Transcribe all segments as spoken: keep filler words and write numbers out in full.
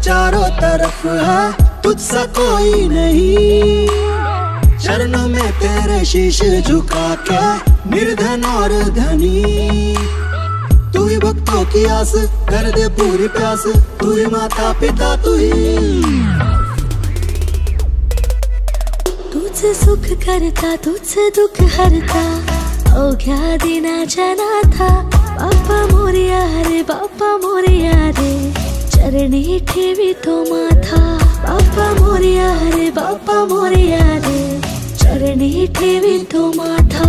चारों तरफ है तुझसा कोई नहीं। चरणों में तेरे शीश झुका के निर्धन और धनी, तू ही भक्तों की आस कर दे पूरी प्यास, तू ही माता पिता तू ही। तुझसे सुख करता तुझसे दुख हरता, अवघ्या दिनाच्या नाथा। बाप्पा मोरया रे बाप्पा मोरया रे, चरणी ठेवी तो माथा। बाप्पा मोरया रे बाप्पा मोरया रे, चरणी ठेवी तो माथा।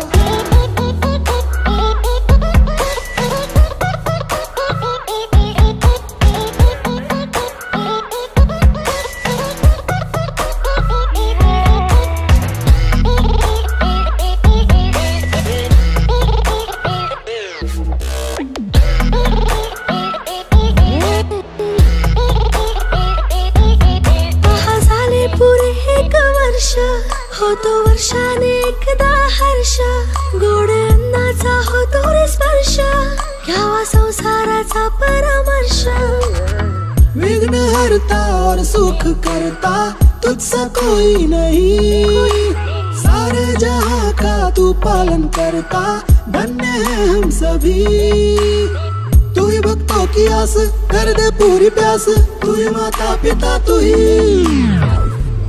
होतो वर्षाने एकदा हर्ष, गोड अन्नाचा होतो रे स्पर्श, घ्यावा संसाराचा परामर्श। विघ्न हरता और सुख करता तुझसा कोई नहीं, सारे जहां का तू पालन करता, धन्य है हम सभी। तू ही भक्तों की आस कर दे पूरी प्यास, तू ही माता पिता तू ही।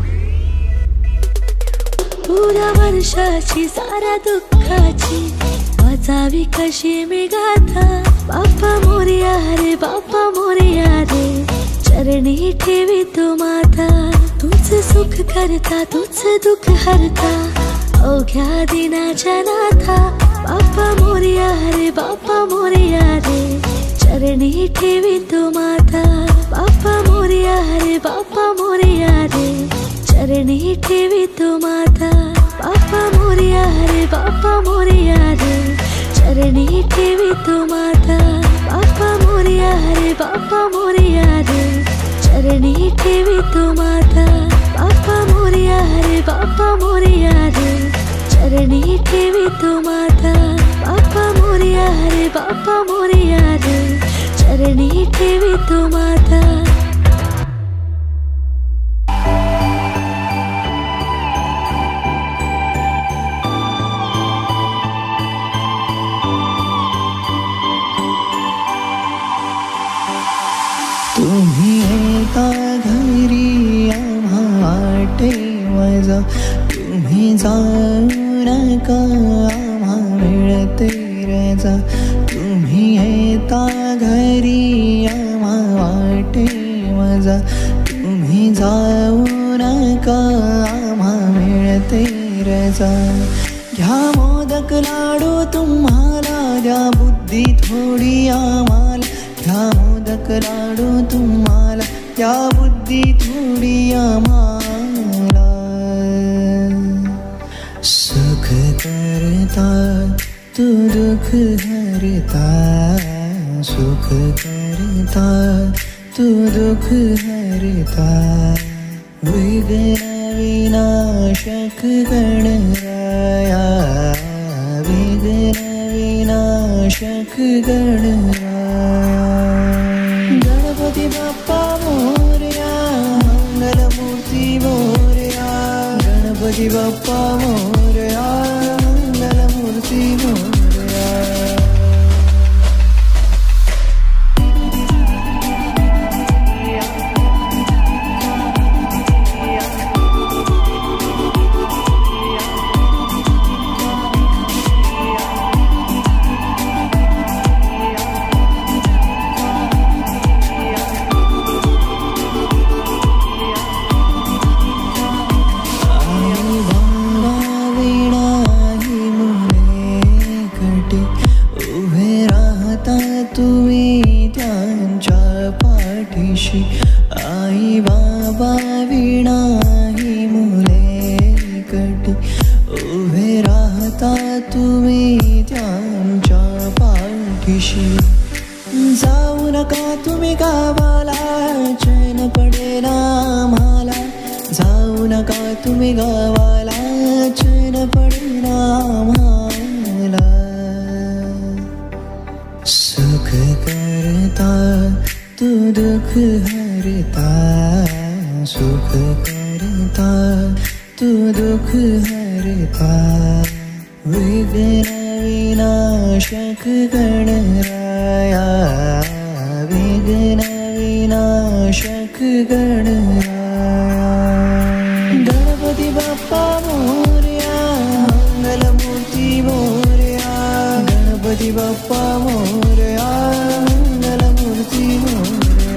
पुरा वर्षाची सारा दुःखाची वाचावी कशी मी गाथा। बाप्पा मोरया रे बाप्पा मोरया रे, चरणी ठेवी तो माथा। तुझे सुख करता तुझे दुःख हरता, अवघ्या दिनाच्या नाथा। बाप्पा मोरया रे बाप्पा मोरया रे, चरणी ठेवी तो माथा। बाप्पा मोरया रे बाप्पा मोरया रे, चरणी ठेवी तो माथा। बाप्पा मोरया रे बाप्पा मोरया रे, चरणी ठेवी तो माथा। बाप्पा मोरया रे बाप्पा मोरया रे, चरणी ठेवी तो माथा। बाप्पा मोरया रे बाप्पा मोरया रे, चरणी ठेवी तो माथा। बाप्पा मोरया रे बाप्पा मोरया रे, चरणी ठेवी तो माथा। तुम्ही येता घरी आम्हा वाटे वजा, तुम्ही जाऊ नका आम्हा मिळते रजा। तुम्ही येता घरी आम्हा वाटे वजा, तुम्ही जाऊ नका आम्हा मिळते रजा। घ्या मोदक लाडू तुम्हाला, द्या बुद्धी थोडी आम्हाला। घ्या मोदक लाडू तुम्हाला, त्या बुद्धी थोडी आम्हाला। सुख करता तू दुःख हरता, सुख करता तू दुःख हरता। विघ्न विनाशक गणराया, विघ्न विनाशक गणराया। गणपती बाप्पा मोरया, मंगलमूर्ती मोरया। गणपती बाप्पा मोरया, मंगलमूर्ती मोरया। तुम्ही त्यांच्या पाठीशी, आई बाबा विणाही मुले कटी। उभे राहता तुम्ही त्यांच्या पाठीशी। जाऊ नका तुम्ही गावाला, चैन पडेल आम्हाला। जाऊ नका तुम्ही गावाला, चैन पडेल आम्हाला। सुख करता तू दुःख हरता, हरता सुख करता तू दुख हरता विघ्न विनाशक गणराया विघ्न विनाशक गणराया गणपति बाप्पा मोरया मंगलमूर्ति मोरया गणपति बाप्पा मोरया मंगलमूर्ति मोरया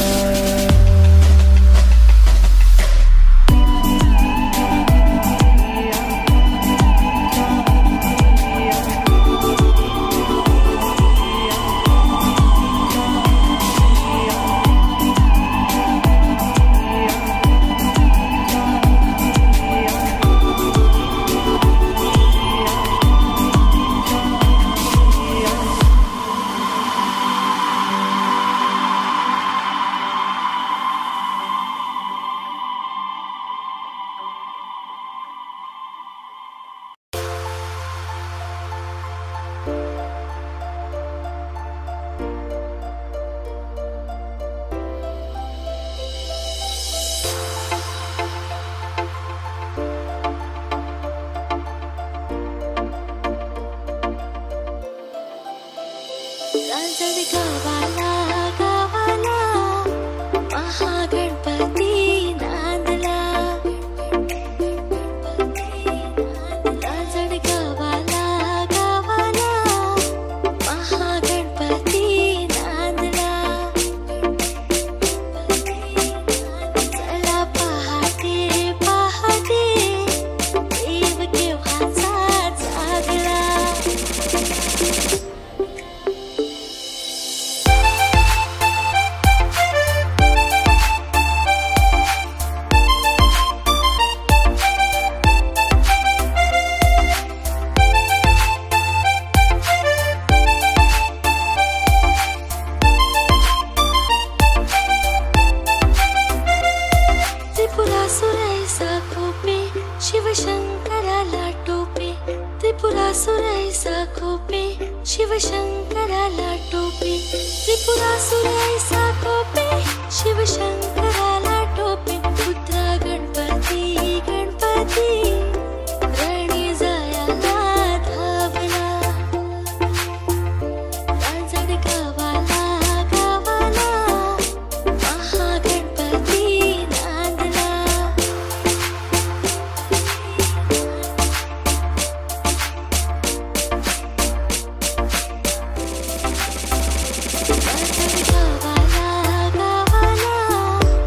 रांजण गावाला गावाला महागणपती नांदला रांजण गावाला गावाला महागणपती नांदला चला पहाटे पहाटे देव केव्हाचा जागला त्रिपुरासुरैसा खोपे शिवशंकराला टोपे त्रिपुरासुरैसा खोपे शिवशंकराला टोपे त्रिपुरासुरैसा खोपे शिवशंकराला टोपे पुत्र गणपती गणपती रणी जायाला धावला रांजण गावाला गावाला महागणपती नांदला रांजण गावाला गावाला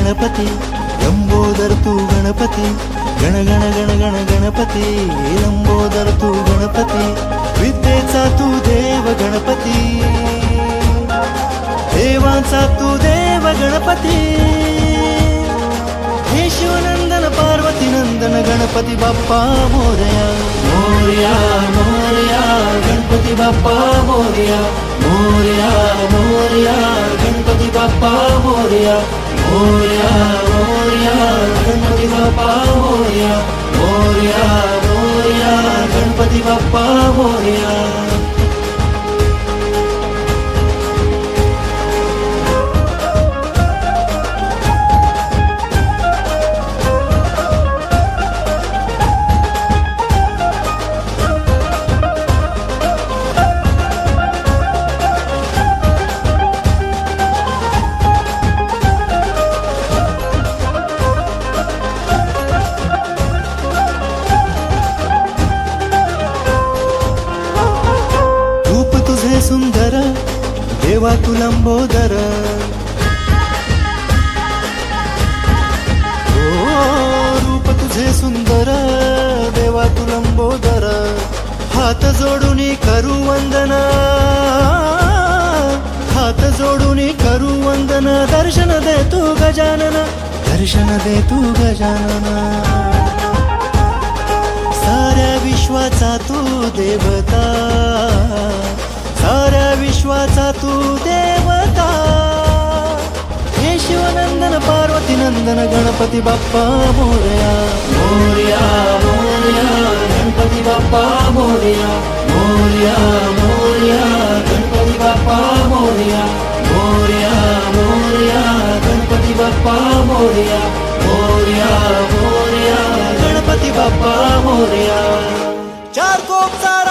गणपती लंबोदर तू गणपती गण गण गण गण गणपती लंबोदर तू गणपती विद्येचा तू देव गणपती देवांचा तू देव गणपती हे शिवनंदन पार्वती नंदन गणपती बाप्पा मोरया मोरया मोरया गणपती बाप्पा मोरया मोरया मोरया गणपती बाप्पा मोरया मोरया मोरया गणपती बाप्पा मोरया मोरया मोरया गणपती बाप्पा मोरया सुंदर देवा तू लंबोदर ओ रूप तुझे सुंदर देवा तू लंबोदर हात जोडून करू वंदन हात जोडून करू वंदन दर्शन दे तू गजानन दर्शन दे तू गजानन साऱ्या विश्वाचा तू देवता साऱ्या विश्वाचा तू देवता हे शिवनंदन पार्वती नंदन गणपती बाप्पा मोरया मोरया मोरया गणपती बाप्पा मोरया मोरया मोरया गणपती बाप्पा मोरया मोरया मोरया गणपती बाप्पा मोरया मोरया मोरया गणपती बाप्पा मोरया चार कोप चार